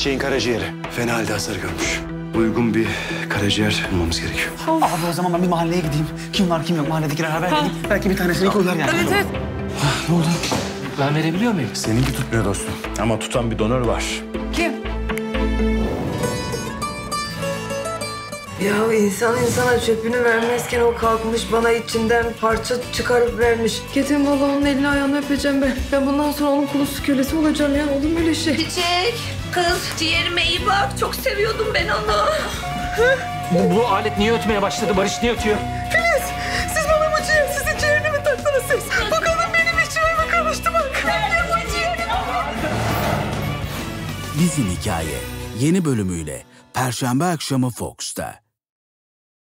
Çiçeğin karaciğeri. Fena halde hasar görmüş. Uygun bir karaciğer bulmamız gerekiyor. Abi o zaman ben bir mahalleye gideyim. Kim var kim yok mahalledekiler haber vereyim. Belki bir tanesini koyar yani. Evet evet. Ne oldu? Ben verebiliyor muyum? Seninki tutmuyor dostum. Ama tutan bir donör var. Kim? Ya insan insana çöpünü vermezken o kalkmış bana içinden parça çıkarıp vermiş. Getirin vallahi onun elini ayağını öpeceğim ben. Ben bundan sonra onun kulusu kölesi olacağım ya. Olur mu öyle şey? Çiçek, kız ciğerime iyi bak. Çok seviyordum ben onu. Bu alet niye ötmeye başladı? Barış niye ötüyor? Siz bana bu ciğer, sizin ciğerini mi taktınız siz? Bu kadın benim içime karıştı bak. Bizim Hikaye yeni bölümüyle Perşembe akşamı Fox'ta.